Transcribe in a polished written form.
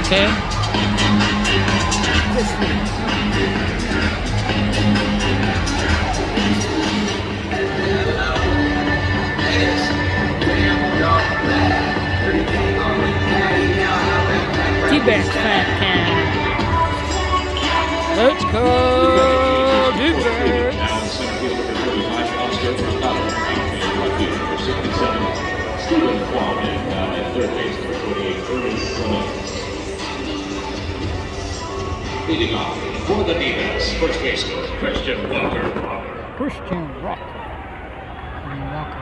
Okay. T-Back Fat Can. Let's go, T-Back. Leading off for the Divas, first baseman, Christian Walker. Christian Walker.